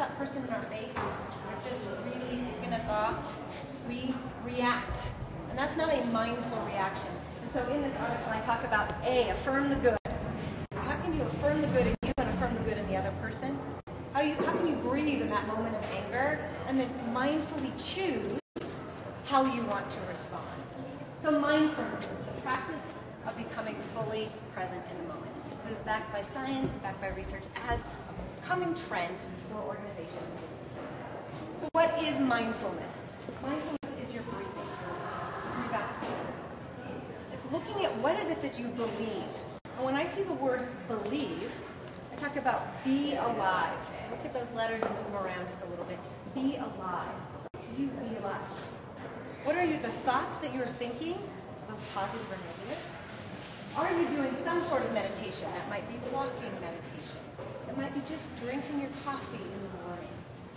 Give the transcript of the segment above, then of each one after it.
that person in our face, they're just really ticking us off, we react. And that's not a mindful reaction. And so in this article, I talk about A, affirm the good. How can you affirm the good in you and affirm the good in the other person? How can you breathe in that moment of anger and then mindfully choose how you want to respond? So mindfulness, the practice of becoming fully present in the moment. This is backed by science, backed by research as a coming trend for organizations and businesses. So what is mindfulness? Mindfulness is your breathing. Breathe out. It's looking at what is it that you believe. And when I see the word believe, I talk about be alive. Look at those letters and move them around just a little bit. Be alive. Do you be alive? What are the thoughts that you're thinking? Are those positive or negative? Are you doing some sort of meditation? That might be walking meditation. It might be just drinking your coffee in the morning.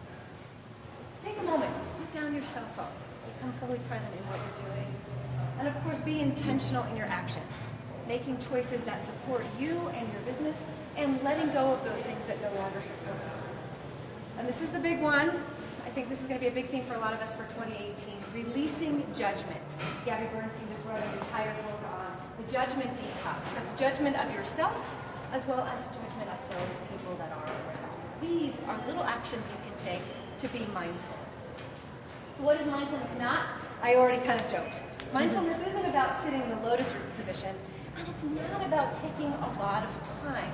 Take a moment. Put down your cell phone. Become fully present in what you're doing. And of course, be intentional in your actions. Making choices that support you and your business and letting go of those things that no longer support you. And this is the big one. I think this is going to be a big theme for a lot of us for 2018. Releasing judgment. Gabby Bernstein just wrote an entire book on the judgment detox. That's judgment of yourself as well as judgment of those people that are around you. These are little actions you can take to be mindful. So what is mindfulness not? I already kind of joked. Mindfulness isn't about sitting in the lotus position, and it's not about taking a lot of time.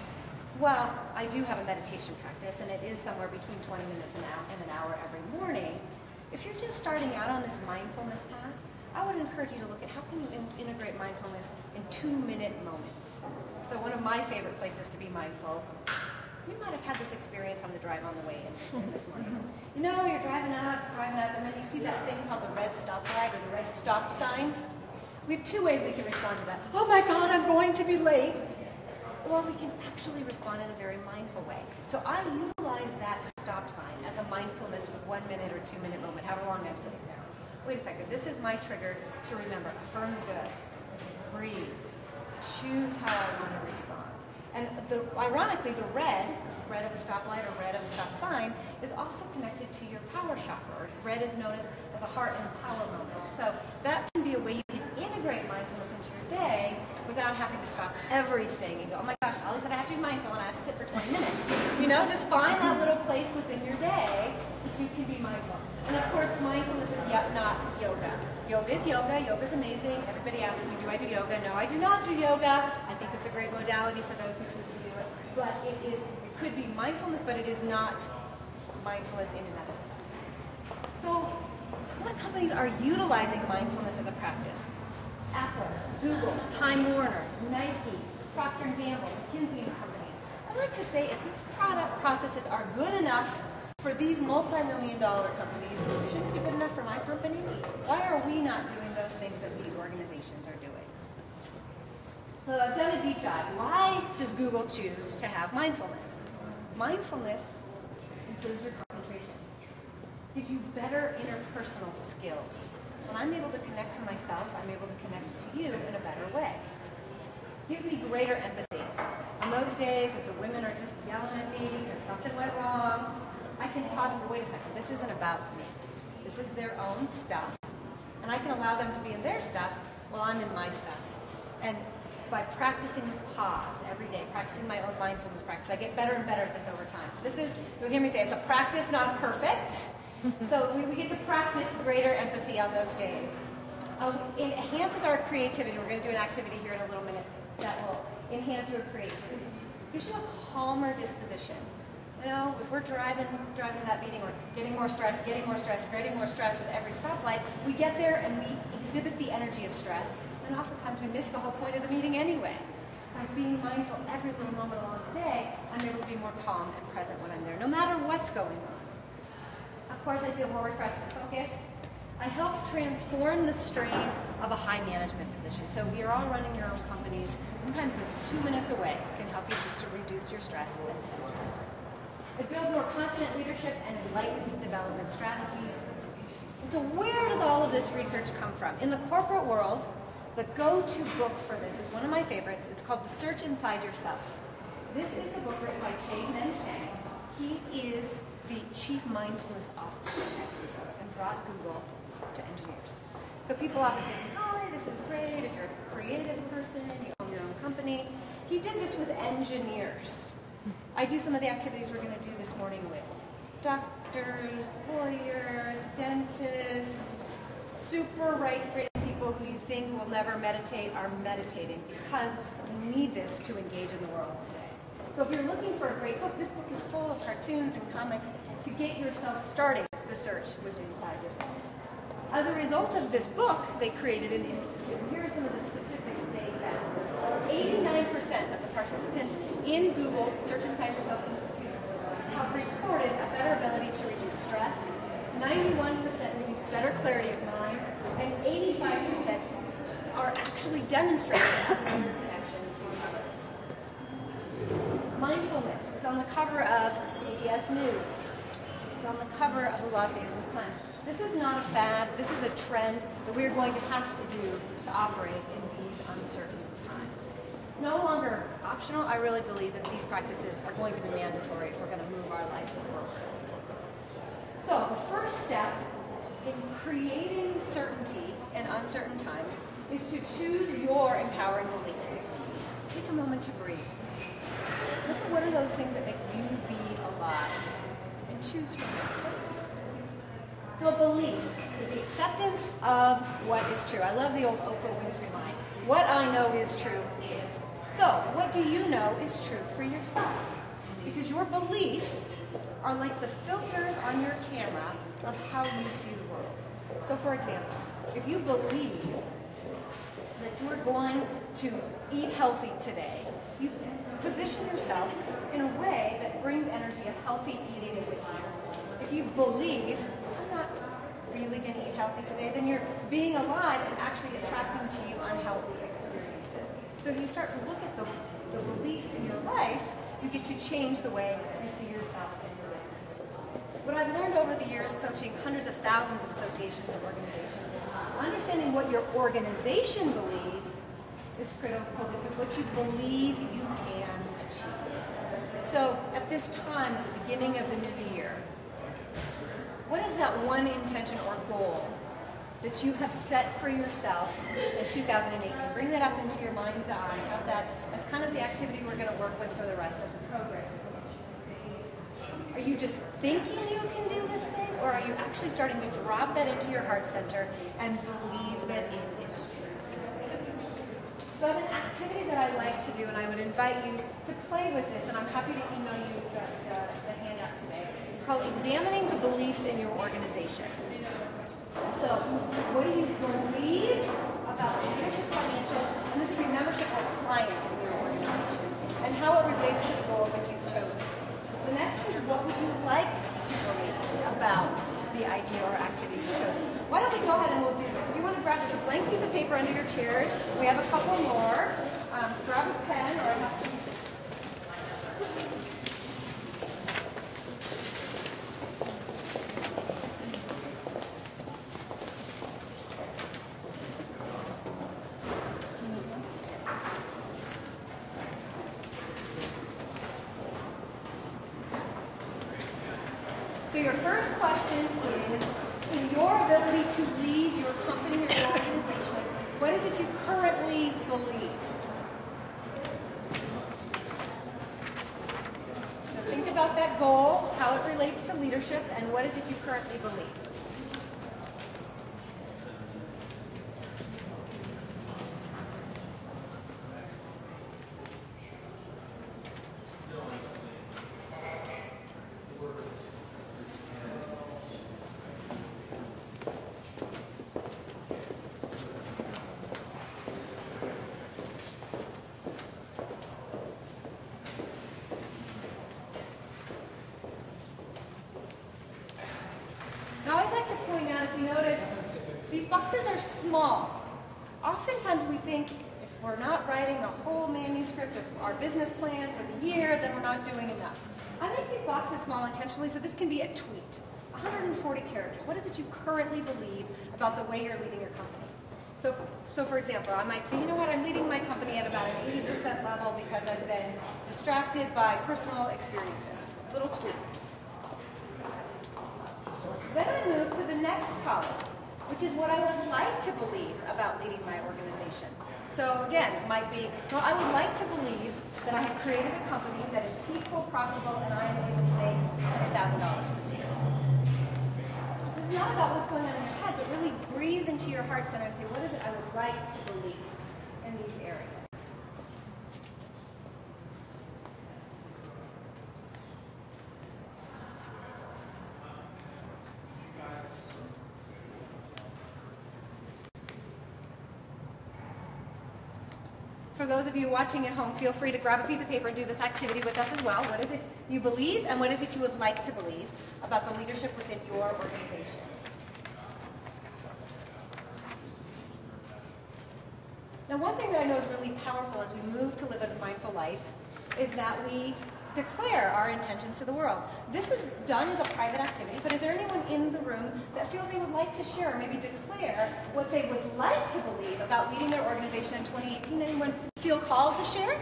Well, I do have a meditation practice, and it is somewhere between 20 minutes and an hour every morning. If you're just starting out on this mindfulness path, I would encourage you to look at how can you integrate mindfulness in 2-minute moments. So one of my favorite places to be mindful, you might have had this experience on the drive on the way in this morning. You know, you're driving up, and then you see that thing called the red stoplight or the red stop sign. We have 2 ways we can respond to that. Oh my God, I'm going to be late. Or we can actually respond in a very mindful way. So I utilize that stop sign as a mindfulness 1 minute or 2-minute moment, however long I'm sitting there. Wait a second, this is my trigger to remember. Affirm the good. Breathe. Choose how I want to respond. And ironically, the red of a stoplight or red of a stop sign, is also connected to your power chakra. Red is known as a heart and power moment. So that can be a way you can integrate mindfulness into your day without having to stop everything and go, oh my gosh, Holly said I have to be mindful and I have to sit for 20 minutes. You know, just find that little place within your day that you can be mindful. And of course, mindfulness is not yoga. Yoga is yoga. Yoga is amazing. Everybody asks me, do I do yoga? No, I do not do yoga. I think it's a great modality for those who choose to do it. But it could be mindfulness, but it is not mindfulness in and of itself. So what companies are utilizing mindfulness as a practice? Apple, Google, Time Warner, Nike, Procter & Gamble, McKinsey & Company. I'd like to say if these product processes are good enough for these multi-million-dollar companies, shouldn't it be good enough for my company? Why are we not doing those things that these organizations are doing? So I've done a deep dive. Why does Google choose to have mindfulness? Mindfulness improves your concentration, gives you better interpersonal skills. When I'm able to connect to myself, I'm able to connect to you in a better way. Gives me greater empathy. On those days, if the women are just yelling at me because something went wrong, I can pause and go, wait a second, this isn't about me. This is their own stuff. And I can allow them to be in their stuff while I'm in my stuff. And by practicing pause every day, practicing my own mindfulness practice, I get better and better at this over time. So this is, you'll hear me say, it's a practice, not perfect. So we get to practice greater empathy on those days. It enhances our creativity. We're going to do an activity here in a little minute that will enhance your creativity. Gives you a calmer disposition. You know, if we're driving that meeting, we're getting more stress with every stoplight, we get there and we exhibit the energy of stress, and oftentimes we miss the whole point of the meeting anyway. By being mindful every little moment along the day, I'm able to be more calm and present when I'm there, no matter what's going on. Of course, I feel more refreshed and focused. I help transform the strain of a high management position. So you're all running your own companies. Sometimes this 2 minutes away can help you just to reduce your stress and etc. It builds more confident leadership and enlightened development strategies. And so where does all of this research come from? In the corporate world, the go-to book for this is one of my favorites. It's called The Search Inside Yourself. This is a book written by Chade-Meng Tan. He is chief mindfulness officer at Google and brought Google to engineers. So people often say, "Hi, this is great. If you're a creative person, you own your own company." He did this with engineers. I do some of the activities we're going to do this morning with doctors, lawyers, dentists, super right-brain people who you think will never meditate are meditating because we need this to engage in the world today. So if you're looking for a great book, this book is full of cartoons and comics to get yourself started the search within inside yourself. As a result of this book, they created an institute. And here are some of the statistics they found. 89% of the participants in Google's Search Inside Yourself Institute have reported a better ability to reduce stress, 91% reduced better clarity of mind, and 85% are actually demonstrating a better connection to others. Mindfulness is on the cover of CBS News. It's on the cover of the Los Angeles Times. This is not a fad. This is a trend that we're going to have to do to operate in these uncertain times. It's no longer optional. I really believe that these practices are going to be mandatory if we're going to move our lives forward. So the first step in creating certainty in uncertain times is to choose your empowering beliefs. Take a moment to breathe. Look at what are those things that make you be alive and choose from them. So a belief is the acceptance of what is true. I love the old Oprah Winfrey line. What I know is true is. So what do you know is true for yourself? Because your beliefs are like the filters on your camera of how you see the world. So for example, if you believe that you're going to eat healthy today, you position yourself in a way that brings energy of healthy eating with you. If you believe, I'm not really going to eat healthy today, then you're being alive and actually attracting to you unhealthy experiences. So if you start to look at the beliefs in your life, you get to change the way you see yourself and your business. What I've learned over the years coaching hundreds of thousands of associations and organizations is understanding what your organization believes is critical because what you believe you can achieve. So at this time, at the beginning of the new year, what is that one intention or goal that you have set for yourself in 2018? Bring that up into your mind's eye. Have that as kind of the activity we're going to work with for the rest of the program. Are you just thinking you can do this thing, or are you actually starting to drop that into your heart center and believe that it is true? So I have an activity that I like to do, and I would invite you to play with this, and I'm happy to email you the handout today. It's called Examining the Beliefs in Your Organization. So, what do you believe about leadership financials, and this would be membership or clients in your organization, and how it relates to the goal that you've chosen. The next is what would you like to believe about the idea or activity you've chosen. Why don't we go ahead and we'll do this. If you want to grab a blank piece of paper under your chairs, we have a couple more. Grab a pen, or I have to. So your first question is, in your ability to lead your company or your organization, what is it you currently believe? So think about that goal, how it relates to leadership, and what is it you currently believe? Boxes are small. Oftentimes we think if we're not writing a whole manuscript of our business plan for the year, then we're not doing enough. I make these boxes small intentionally so this can be a tweet. 140 characters. What is it you currently believe about the way you're leading your company? So for example, I might say, you know what, I'm leading my company at about an 80% level because I've been distracted by personal experiences. Little tweet. next column, which is what I would like to believe about leading my organization. So again, it might be, well, I would like to believe that I have created a company that is peaceful, profitable, and I am able to make $100,000 this year. This is not about what's going on in your head, but really breathe into your heart center and say, what is it I would like to believe in these areas? For those of you watching at home, feel free to grab a piece of paper and do this activity with us as well. What is it you believe, and what is it you would like to believe about the leadership within your organization? Now, one thing that I know is really powerful as we move to live a mindful life is that we declare our intentions to the world. This is done as a private activity, but is there anyone in the room that feels they would like to share or maybe declare what they would like to believe about leading their organization in 2018? Anyone feel called to share?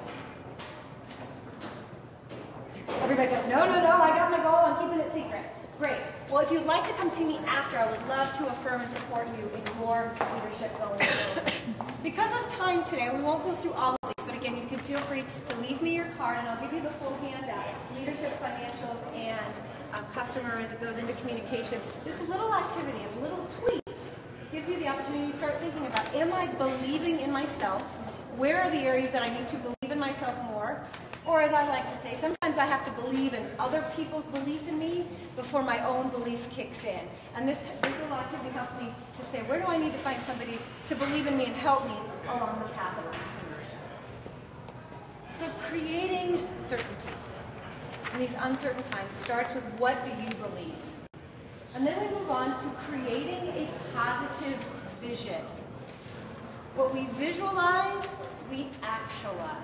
Everybody goes, no, I got my goal, I'm keeping it secret. Great. Well, if you'd like to come see me after, I would love to affirm and support you in your leadership going forward. Because of time today, we won't go through all of these, but again, you can feel free to leave me your card, and I'll give you the full handout. Leadership, financials, and customer as it goes into communication. This little activity of little tweaks gives you the opportunity to start thinking about, am I believing in myself? Where are the areas that I need to believe in myself more? Or as I like to say, sometimes I have to believe in other people's belief in me before my own belief kicks in. And this little activity helps me to say, where do I need to find somebody to believe in me and help me along the path of entrepreneurship? So creating certainty in these uncertain times starts with, what do you believe? And then we move on to creating a positive vision. What we visualize, we actualize.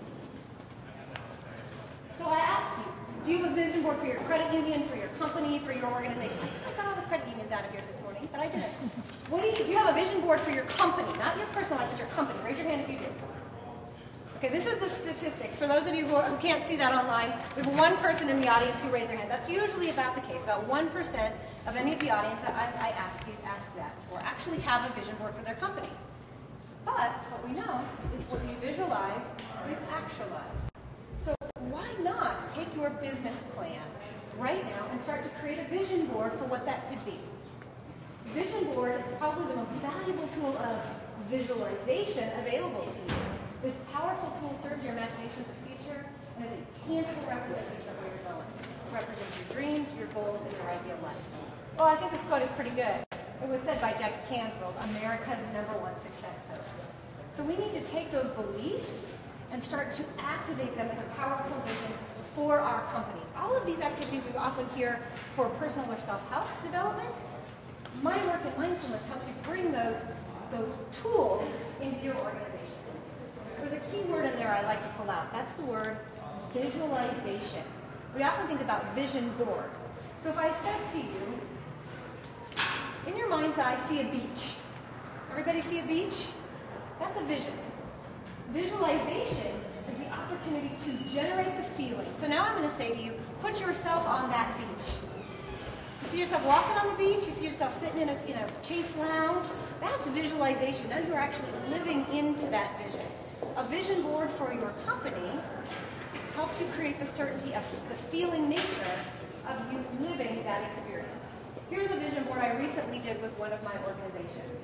So I ask you, do you have a vision board for your credit union, for your company, for your organization? I got all the credit unions out of here this morning, but I didn't. Do you have a vision board for your company? Not your personal life, but your company. Raise your hand if you do. Okay, this is the statistics. For those of you who can't see that online, we have one person in the audience who raised their hand. That's usually about the case. About 1% of any of the audience, as I ask that for, actually have a vision board for their company. But what we know is what you visualize, you actualize. So why not take your business plan right now and start to create a vision board for what that could be? Vision board is probably the most valuable tool of visualization available to you. This powerful tool serves your imagination of the future and is a tangible representation of where you're going. It represents your dreams, your goals, and your ideal life. Well, I think this quote is pretty good. It was said by Jack Canfield, America's #1 success coach. So we need to take those beliefs and start to activate them as a powerful vision for our companies. All of these activities we often hear for personal or self-help development. My work at Mindfulness helps you bring those tools into your organization. There's a key word in there I like to pull out. That's the word visualization. We often think about vision board. So if I said to you, in your mind's eye, see a beach. Everybody see a beach? That's a vision. Visualization is the opportunity to generate the feeling. So now I'm going to say to you, put yourself on that beach. You see yourself walking on the beach, you see yourself sitting in a Chase lounge. That's visualization. Now you're actually living into that vision. A vision board for your company helps you create the certainty of the feeling nature of you living that experience. Here's a vision board I recently did with one of my organizations.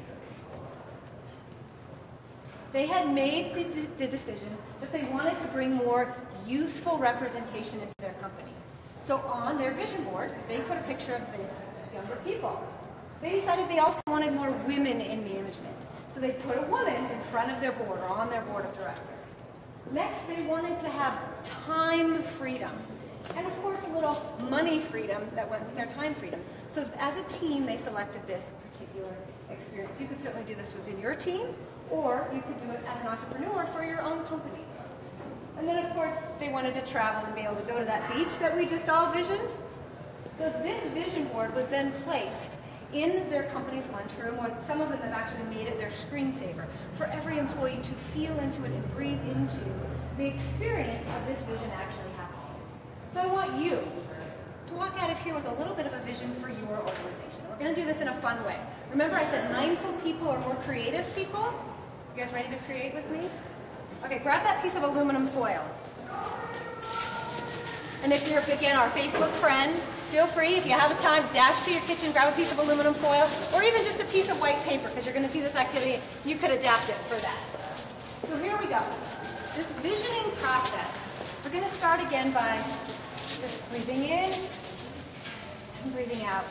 They had made the decision that they wanted to bring more youthful representation into their company. So on their vision board, they put a picture of these younger people. They decided they also wanted more women in management. So they put a woman in front of their board or on their board of directors. Next, they wanted to have time freedom. And of course, a little money freedom that went with their time freedom. So as a team, they selected this particular experience. You could certainly do this within your team, or you could do it as an entrepreneur for your own company. And then, of course, they wanted to travel and be able to go to that beach that we just all visioned. So this vision board was then placed in their company's lunchroom, or some of them have actually made it their screensaver, for every employee to feel into it and breathe into the experience of this vision actually happening. So I want you to walk out of here with a little bit of a vision for your organization. We're going to do this in a fun way. Remember I said mindful people are more creative people? You guys ready to create with me? Okay, grab that piece of aluminum foil. And if you're, again, our Facebook friends, feel free, if you have the time, dash to your kitchen, grab a piece of aluminum foil, or even just a piece of white paper, because you're going to see this activity. You could adapt it for that. So here we go. This visioning process, we're going to start again by just breathing in and breathing out.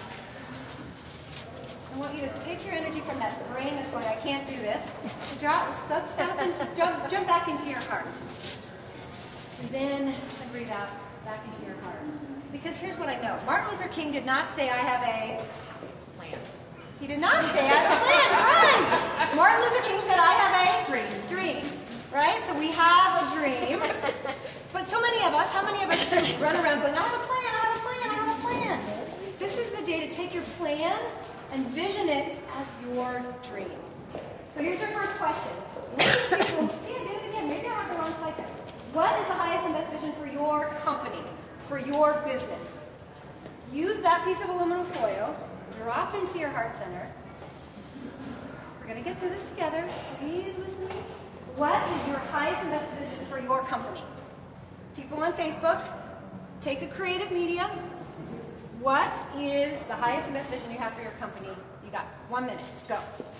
I want you to take your energy from that brain that's going, I can't do this. Let's stop and jump back into your heart. Breathe in and breathe out, back into your heart. Because here's what I know. Martin Luther King did not say, I have a plan. He did not say, I have a plan. Right. Martin Luther King said, I have a dream. Right? So we have a dream. But so many of us, how many of us run around going, I have a plan, I have a plan, I have a plan. This is the day to take your plan and vision it as your dream. So here's your first question. See, I did it again. Maybe I have the wrong slide there. What is the highest and best vision for your company, for your business? Use that piece of aluminum foil, drop into your heart center. We're going to get through this together. Breathe with me. What is your highest and best vision for your company? People on Facebook, take a creative medium. What is the highest and best vision you have for your company? You got 1 minute. Go.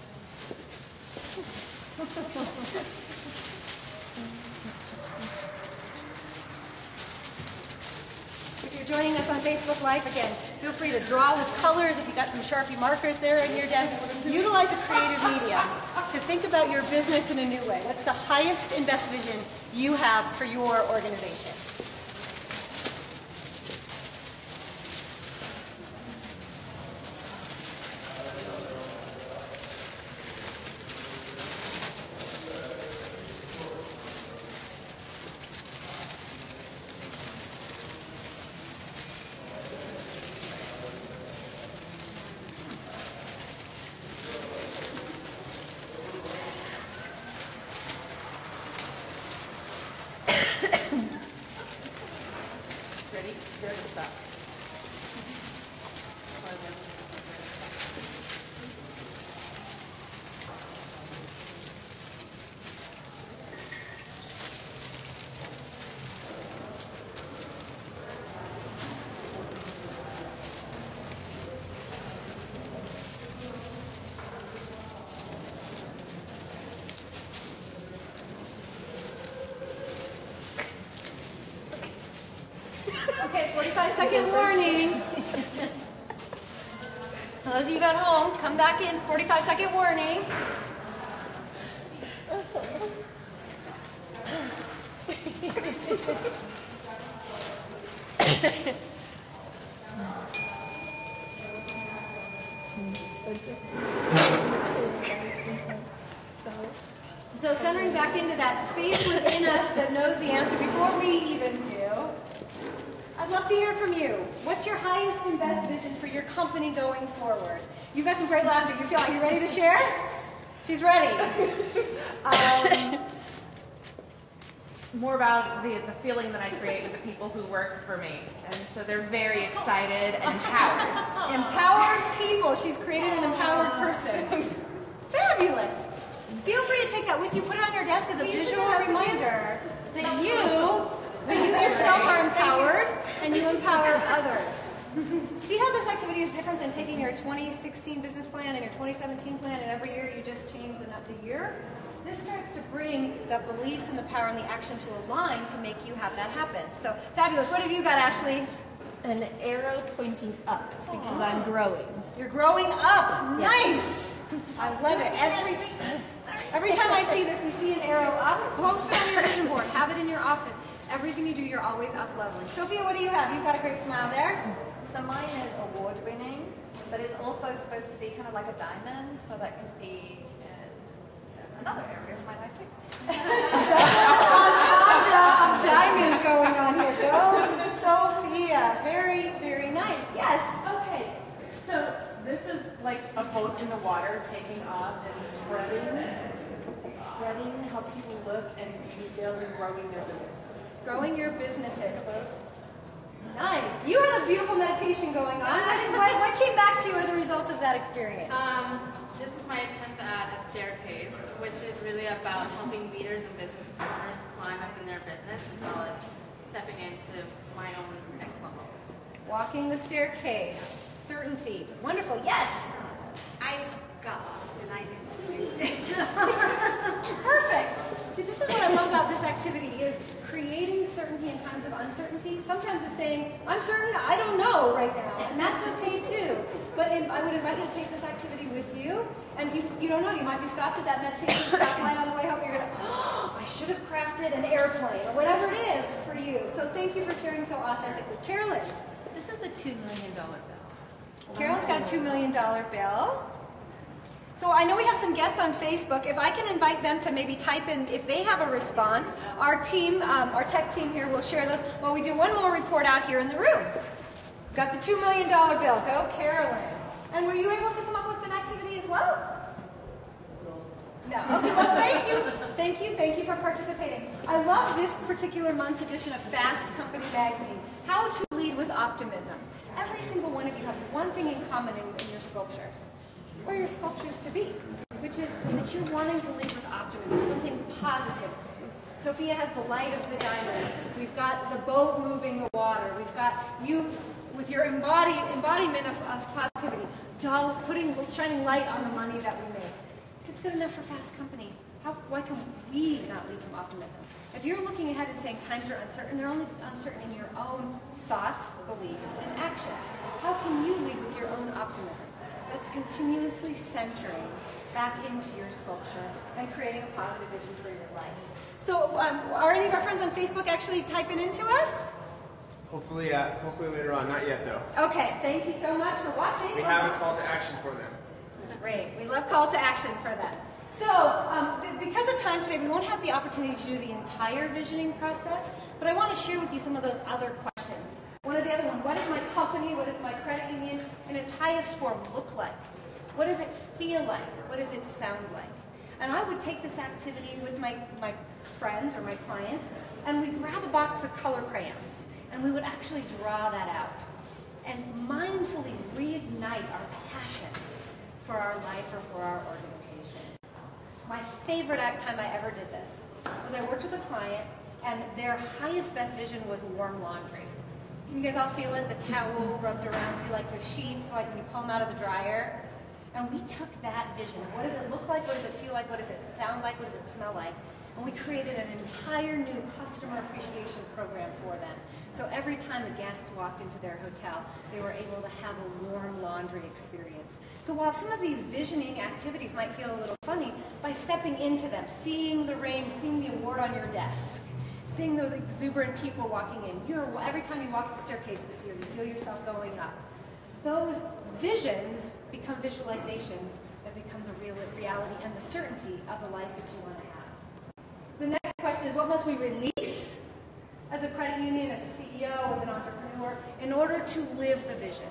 If you're joining us on Facebook Live, again, feel free to draw with colors. If you got some Sharpie markers there in your desk, utilize a creative medium to think about your business in a new way. What's the highest and best vision you have for your organization? Okay, 45-second warning. For those of you at home, come back in, 45-second warning. So centering back into that space within us that knows the answer before we even do. I'd love to hear from you. What's your highest and best vision for your company going forward? You've got some great laughter. Are you ready to share? She's ready. More about the feeling that I create with the people who work for me. And so they're very excited and empowered. Empowered people. She's created an empowered person. Fabulous. Feel free to take that with you. Put it on your desk as a visual reminder that you yourself are empowered and you empower others. See how this activity is different than taking your 2016 business plan and your 2017 plan and every year you just change the year? This starts to bring the beliefs and the power and the action to align to make you have that happen. So fabulous. What have you got, Ashley? An arrow pointing up because I'm growing. You're growing up. Yes. Nice. I love it. Every time I see this, we see an arrow up. Post it on your vision board. Have it in your office. Everything you do, you're always up leveling. Sophia, what do you have? You've got a great smile there. So mine is award-winning, but it's also supposed to be kind of like a diamond, so that could be in another area of my life too. Entendre of diamond going on here. Go, Sophia. Very, very nice. Yes. Okay, so this is like a boat in the water taking off and spreading how people look and do sales and growing their businesses. Growing your businesses. Nice. You had a a beautiful meditation going on. What came back to you as a result of that experience? This is my attempt at a staircase, which is really about helping leaders and business owners climb up in their business, as well as stepping into my own next level business. Walking the staircase. Certainty. Wonderful. Yes. I got lost and I didn't. Perfect. See, this is what I love about this activity is creating certainty in times of uncertainty. Sometimes it's saying, I'm certain I don't know right now, and that's okay too. But I would invite you to take this activity with you, and you don't know, you might be stopped at that meditation stoplight on the way home, you're going to, oh, I should have crafted an airplane, or whatever it is for you. So thank you for sharing so authentically. Carolyn. This is a $2 million bill. Carolyn's got a $2 million bill. So I know we have some guests on Facebook. If I can invite them to maybe type in if they have a response, our team, our tech team here will share those while we do one more report out here in the room. Got the $2 million bill. Go, Carolyn. And were you able to come up with an activity as well? No. Okay, well, thank you. Thank you. Thank you for participating. I love this particular month's edition of Fast Company Magazine, How to Lead with Optimism. Every single one of you have one thing in common in your sculptures, or your sculptures to be, which is that you're wanting to lead with optimism, something positive. Sophia has the light of the diamond. We've got the boat moving the water. We've got you with your embodiment of positivity, shining light on the money that we make. If it's good enough for Fast Company, why can we not lead from optimism? If you're looking ahead and saying times are uncertain, they're only uncertain in your own thoughts, beliefs, and actions. How can you lead with your own optimism? That's continuously centering back into your sculpture and creating a positive vision for your life. So are any of our friends on Facebook actually typing into us? Hopefully later on. Not yet, though. Okay, thank you so much for watching. We have a call to action for them. Great. We love call to action for that. So because of time today, we won't have the opportunity to do the entire visioning process, but I want to share with you some of those other questions. One of the other ones, what is my company, what is my credit union in its highest form look like? What does it feel like? What does it sound like? And I would take this activity with my friends or my clients, and we'd grab a box of color crayons, and we would actually draw that out and mindfully reignite our passion for our life or for our organization. My favorite time I ever did this was I worked with a client, and their highest best vision was warm laundry. Can you guys all feel it? The towel rubbed around you like the sheets, like when you pull them out of the dryer. And we took that vision. What does it look like? What does it feel like? What does it sound like? What does it smell like? And we created an entire new customer appreciation program for them. So every time the guests walked into their hotel, they were able to have a warm laundry experience. So while some of these visioning activities might feel a little funny, by stepping into them, seeing the ring, seeing the award on your desk, seeing those exuberant people walking in, every time you walk the staircase this year, you feel yourself going up. Those visions become visualizations that become the real reality and the certainty of the life that you want to have. The next question is, what must we release as a credit union, as a CEO, as an entrepreneur, in order to live the vision?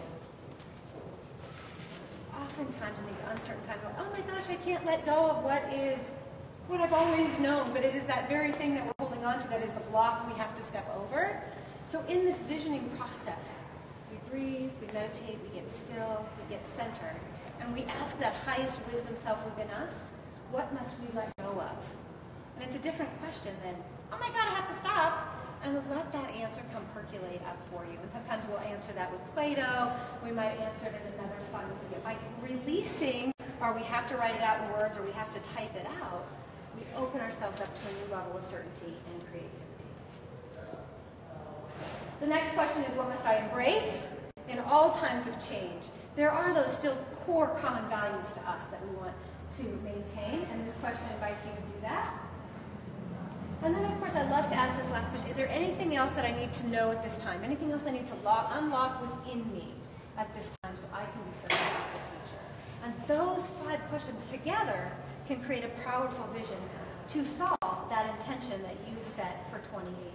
Oftentimes in these uncertain times, oh my gosh, I can't let go of what I've always known, but it is that very thing that we're holding on to that is the block we have to step over. So in this visioning process, we breathe, we meditate, we get still, we get centered, and we ask that highest wisdom self within us, what must we let go of? And it's a different question than, oh my God, I have to stop. And let that answer come percolate up for you. And sometimes we'll answer that with Play-Doh. We might answer it in another fun video. By releasing, or we have to write it out in words, or we have to type it out, we open ourselves up to a new level of certainty and creativity. The next question is, what must I embrace in all times of change? There are those still core common values to us that we want to maintain, and this question invites you to do that. And then, of course, I'd love to ask this last question. Is there anything else that I need to know at this time? Anything else I need to unlock within me at this time so I can be certain about the future? And those 5 questions together can create a powerful vision to solve that intention that you've set for 2018.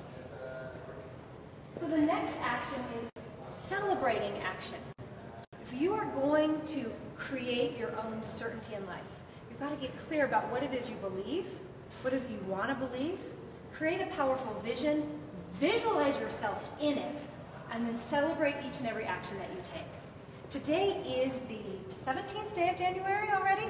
So the next action is celebrating action. If you are going to create your own certainty in life, you've got to get clear about what it is you believe, what is it you want to believe, create a powerful vision, visualize yourself in it, and then celebrate each and every action that you take. Today is the 17th day of January already?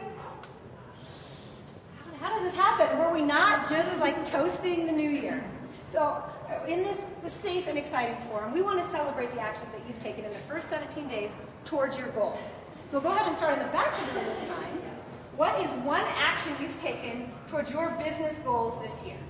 How does this happen? Were we not just like toasting the new year? So in this safe and exciting forum, we want to celebrate the actions that you've taken in the first 17 days towards your goal. So we'll go ahead and start in the back of the room this time. What is one action you've taken towards your business goals this year?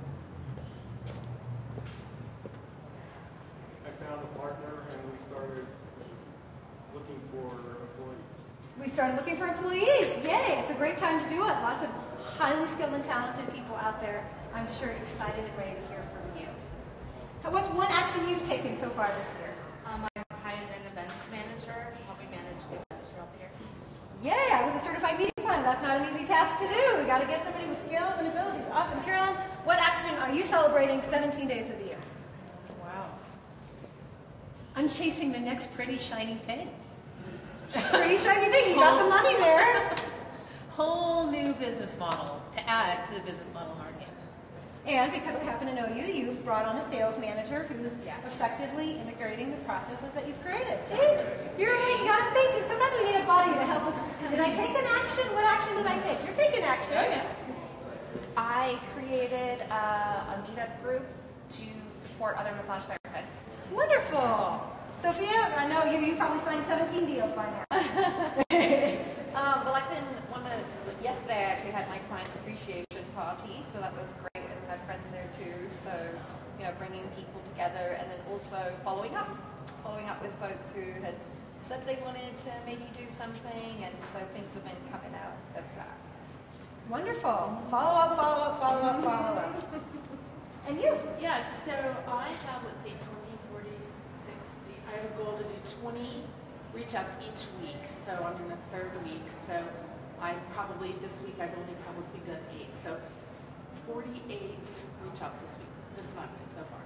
I found a partner and we started looking for employees. We started looking for employees. Yay! It's a great time to do it. Lots of highly skilled and talented people out there, I'm sure, excited and ready to hear from you. What's one action you've taken so far this year? I hired an events manager to help me manage the events throughout the year. Yay! I was a certified meeting planner. That's not an easy task to do. We got to get somebody with skills and abilities. Awesome. Caroline, what action are you celebrating 17 days of the year? Wow. I'm chasing the next pretty shiny thing. Pretty shiny thing. You got the money there. Whole new business model to add to the business model in our hand. And because I happen to know you, you've brought on a sales manager who's effectively integrating the processes that you've created. See? You're right. You got to think. Sometimes we need a body to help us. Did I take an action? What action did I take? You're taking action. Oh, yeah. I created a meetup group to support other massage therapists. It's wonderful. Sophia, I know you probably signed 17 deals by now. Well, I've been yesterday I actually had my client appreciation party, so that was great, and we had friends there too. So, bringing people together, and then also following up with folks who had said they wanted to maybe do something, and so things have been coming out of that. Wonderful. Follow up, follow up, follow up, follow up. And you? Yes, so I have, 20, 40, 60. I have a goal to do 20 reach outs each week. So I'm in the third week. So this week I've only probably done 8. So 48 reach outs this month so far.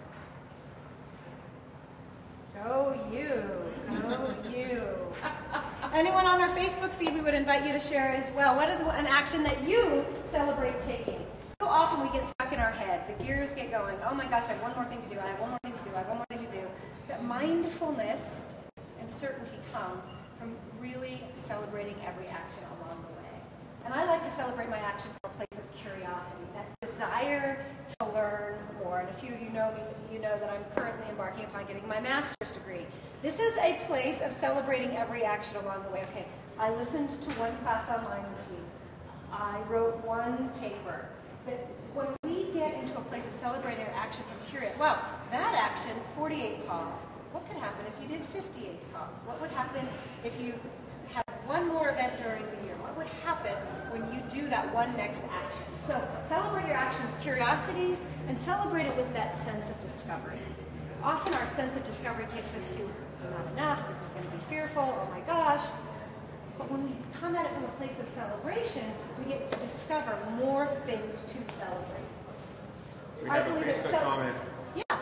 Go you. Go you. Anyone on our Facebook feed, we would invite you to share as well. What is an action that you celebrate taking? So often we get stuck in our head. The gears get going. Oh my gosh, I have one more thing to do. I have one more thing to do. I have one more thing to do. That mindfulness and certainty come from really celebrating every action along the way. And I like to celebrate my action from a place of curiosity, that desire to learn more. And a few of you know me, you know that I'm currently embarking upon getting my master's degree. This is a place of celebrating every action along the way. Okay, I listened to one class online this week. I wrote one paper. But when we get into a place of celebrating our action from curiosity, wow, that action, 48 calls. What could happen if you did 58 calls? What would happen if you had one more event during the year? What would happen when you do that one next action? So celebrate your action with curiosity and celebrate it with that sense of discovery. Often our sense of discovery takes us to, not enough, this is going to be fearful, oh my gosh. But when we come at it from a place of celebration, we get to discover more things to celebrate. We have a Facebook comment. Yeah.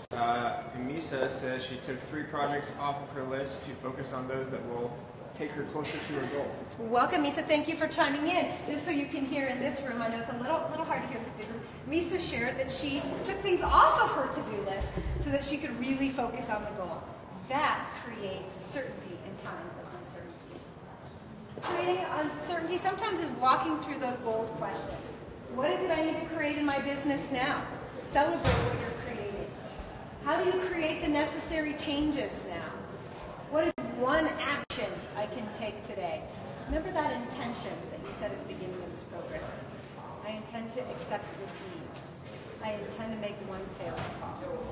Misa says she took 3 projects off of her list to focus on those that will take her closer to her goal. Welcome, Misa. Thank you for chiming in. Just so you can hear in this room, I know it's a little hard to hear this big room. Misa shared that she took things off of her to-do list so that she could really focus on the goal. That creates certainty in times of uncertainty. Creating uncertainty sometimes is walking through those bold questions. What is it I need to create in my business now? Celebrate what you're creating. How do you create the necessary changes now? What is one action I can take today? Remember that intention that you said at the beginning of this program. I intend to accept with ease. I intend to make one sales call.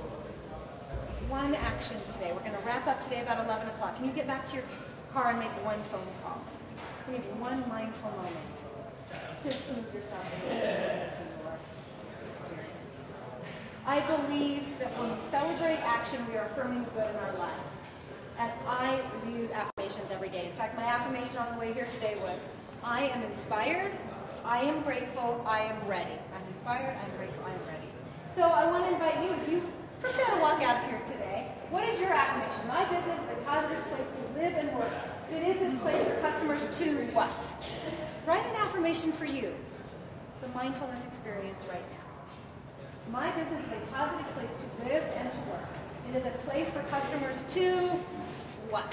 One action today. We're going to wrap up today about 11 o'clock. Can you get back to your car and make one phone call? Can you have one mindful moment? Just to move yourself a little closer to your experience. I believe that when we celebrate action, we are affirming the good in our lives. And I use affirmations every day. In fact, my affirmation on the way here today was, I am inspired, I am grateful, I am ready. I'm inspired, I'm grateful, I am ready. So I want to invite you, as you prepare to walk out of here today, what is your affirmation? My business is a positive place to live and work. It is this place for customers to what? Write an affirmation for you. It's a mindfulness experience right now. My business is a positive place to live and to work. It is a place for customers to what?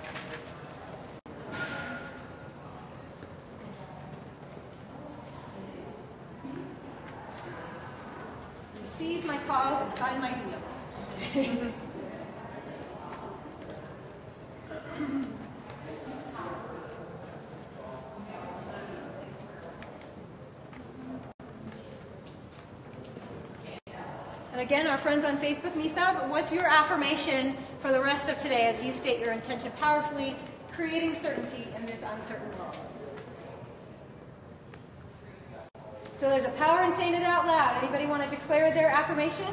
Receive my calls and sign my deals. And again, our friends on Facebook, Misa, what's your affirmation for the rest of today as you state your intention powerfully, creating certainty in this uncertain world? So there's a power in saying it out loud. Anybody want to declare their affirmation?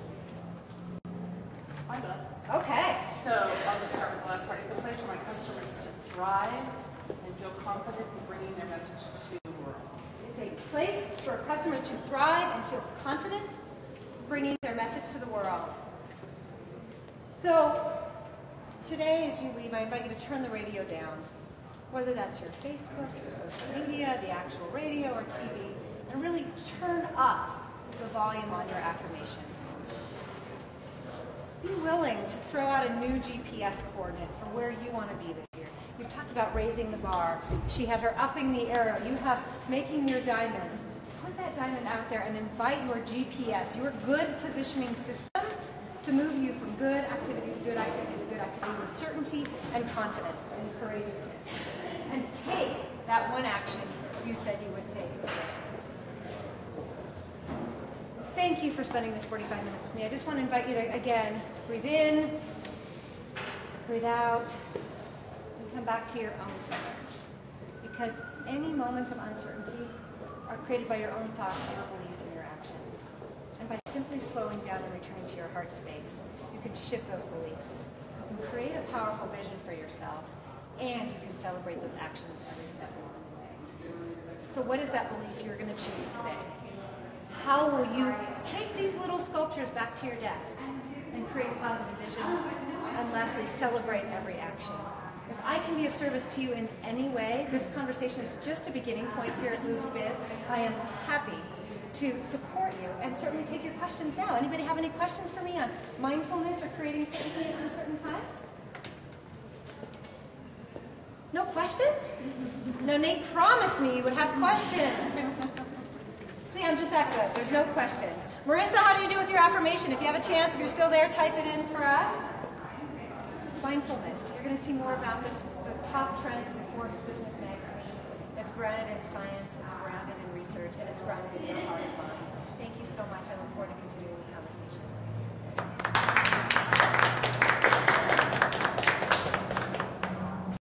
I'm done. Okay. So I'll just start with the last part. It's a place for my customers to thrive and feel confident in bringing their message to the world. It's a place for customers to thrive and feel confident bringing their message to the world. So today as you leave, I invite you to turn the radio down, whether that's your Facebook, your social media, the actual radio or TV, and really turn up the volume on your affirmations. Be willing to throw out a new GPS coordinate for where you want to be this year. You've talked about raising the bar. She had her upping the arrow. You have making your diamond. Put that diamond out there and invite your GPS, your good positioning system, to move you from good activity to good activity to good activity with certainty and confidence and courageousness. And take that one action you said you would take today. Thank you for spending this 45 minutes with me. I just want to invite you to, again, breathe in, breathe out, and come back to your own center. Because any moments of uncertainty are created by your own thoughts, your beliefs, and your actions. And by simply slowing down and returning to your heart space, you can shift those beliefs. You can create a powerful vision for yourself, and you can celebrate those actions every step along the way. So what is that belief you're going to choose today? How will you take these little sculptures back to your desk and create a positive vision? And lastly, celebrate every action. If I can be of service to you in any way, this conversation is just a beginning point here at Loose Biz. I am happy to support you and certainly take your questions now. Anybody have any questions for me on mindfulness or creating certainty in uncertain times? No questions? No, Nate promised me you would have questions. See, I'm just that good. There's no questions. Marissa, how do you do with your affirmation? If you have a chance, if you're still there, type it in for us. Mindfulness. You're going to see more about this. It's the top trend from Forbes Business Magazine. It's grounded in science, it's grounded in research, and it's grounded in your heart and mind. Thank you so much. I look forward to continuing the conversation.